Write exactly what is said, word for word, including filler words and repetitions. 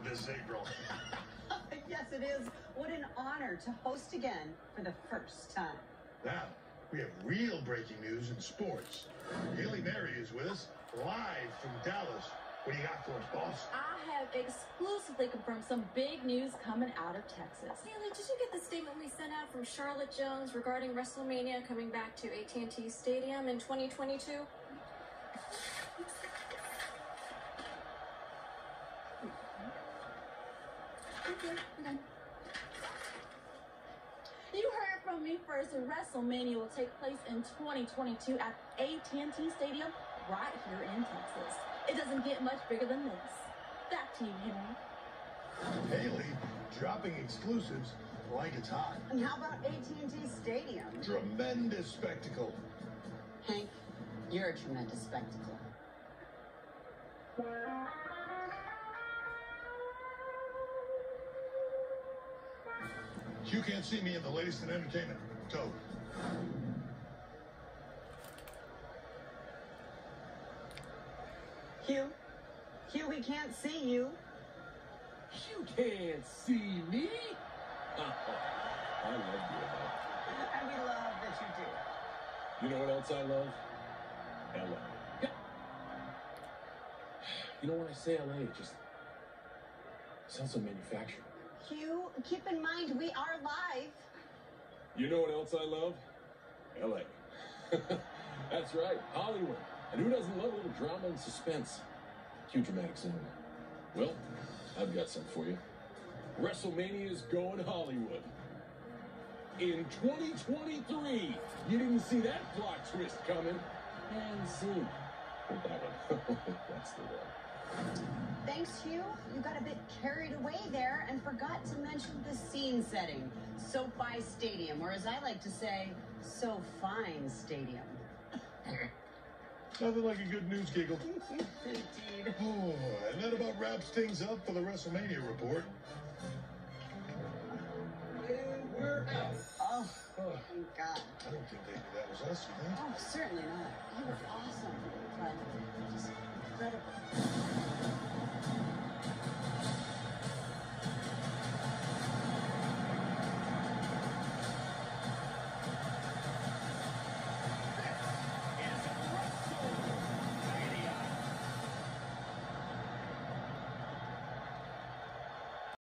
this April. Yes, it is. What an honor to host again for the first time. Now, we have real breaking news in sports. Haley Mary is with us live from Dallas. What do you got for us, boss? I have exclusively confirmed some big news coming out of Texas. Haley, did you get the statement we sent out from Charlotte Jones regarding WrestleMania coming back to A T and T Stadium in twenty twenty-two? Okay, okay. You heard from me first. WrestleMania will take place in twenty twenty-two at A T and T Stadium right here in Texas. It doesn't get much bigger than this. Back to you, Henry. Haley, dropping exclusives like it's hot. And how about A T and T Stadium? Tremendous spectacle. Hank, you're a tremendous spectacle. You can't see me in the latest in entertainment. Go. Hugh? Hugh, we can't see you. You can't see me? I love you, Emma. And we love that you do. You know what else I love? L A. Yeah. You know, when I say L A, it just sounds so manufactured. Hugh, keep in mind, we are live. You know what else I love? L A. That's right, Hollywood. And who doesn't love a little drama and suspense? Cue dramatic cinema. Well, I've got something for you. WrestleMania is going Hollywood. In twenty twenty-three. You didn't see that plot twist coming. And scene. That one. That's the one. Thanks, Hugh. You got a bit carried away there and forgot to mention the scene setting. SoFi Stadium, or as I like to say, So Fine Stadium. Nothing like a good news giggle. Indeed. Oh, and that about wraps things up for the WrestleMania report. And we're out. Oh, thank God. I don't think they knew that was us, you think? Oh, certainly not. You were awesome. But just incredible.